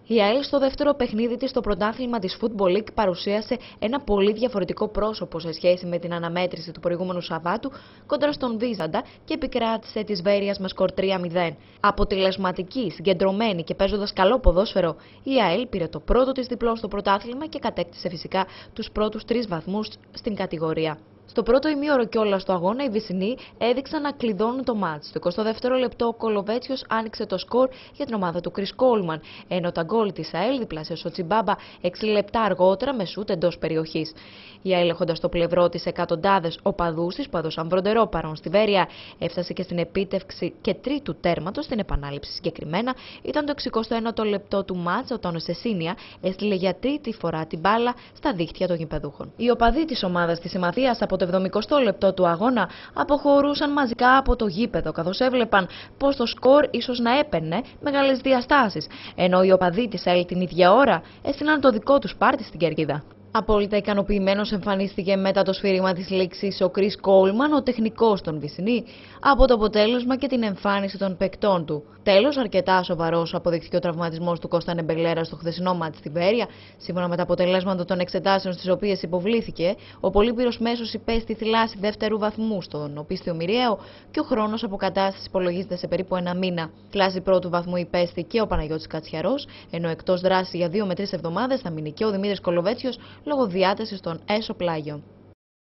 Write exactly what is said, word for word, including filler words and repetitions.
Η ΑΕΛ στο δεύτερο παιχνίδι της στο πρωτάθλημα της Football League παρουσίασε ένα πολύ διαφορετικό πρόσωπο σε σχέση με την αναμέτρηση του προηγούμενου Σαββάτου κόντρα στον Βίζαντα και επικράτησε της Βέρειας με σκορ τρία μηδέν. Αποτελεσματική, συγκεντρωμένη και παίζοντας καλό ποδόσφαιρο, η ΑΕΛ πήρε το πρώτο της διπλό στο πρωτάθλημα και κατέκτησε φυσικά τους πρώτους τρεις βαθμούς στην κατηγορία. Στο πρώτο ημίωρο κιόλας του αγώνα, οι Βυσσινοί έδειξαν να κλειδώνουν το μάτς. Στο εικοστό δεύτερο λεπτό, ο Κολοβέτσιος άνοιξε το σκορ για την ομάδα του Chris Coleman, ενώ τα γκολ της ΑΕΛ διπλάσιασε ο Τσιμπάμπα έξι λεπτά αργότερα με σούτ εντός περιοχής. Η ΑΕΛ, έχοντας στο πλευρό της εκατοντάδες οπαδούς της που έδωσαν βροντερό παρόν στη Βέρεια, έφτασε και στην επίτευξη και τρίτου τέρματος. Στην επανάληψη συγκεκριμένα ήταν το εξηκοστό ένατο λεπτό του μάτς, όταν ο Σεσίνια έστειλε για τρίτη φορά την μπάλα στα δίχτυα των γηπεδούχων. Οι οπαδοί της ομάδας της Συμμαθίας από το εβδομηκοστό λεπτό του αγώνα αποχωρούσαν μαζικά από το γήπεδο, καθώς έβλεπαν πως το σκορ ίσως να έπαιρνε μεγάλες διαστάσεις, ενώ οι οπαδοί της ΑΕΛ την ίδια ώρα έστειλαν το δικό τους πάρτι στην κερκίδα. Απόλυτα ικανοποιημένος εμφανίστηκε μετά το σφύριγμα της λήξης ο Chris Coleman, ο τεχνικός των Βυσσινή, από το αποτέλεσμα και την εμφάνιση των παικτών του. Τέλος, αρκετά σοβαρός αποδειχθηκε ο τραυματισμός του Κώστα Νεμπελέρα στο χθεσινό μάτς στη Βέρεια. Σύμφωνα με τα αποτελέσματα των εξετάσεων στις οποίες υποβλήθηκε, ο Πολύπυρος μέσος υπέστη θλάση δεύτερου βαθμού στον οπίστιο μοιραίο και ο χρόνος αποκατάστασης υπολογίζεται σε περίπου ένα μήνα. Θλάση πρώτου βαθμού υπέστη και ο Παναγιώτης Κατσιαρός, ενώ εκτός δράση για δύο με τρεις εβδομάδες θα μείνει και ο Δημήτρης Κολοβέτσιος λόγω διάτασης στον έσω πλάγιο.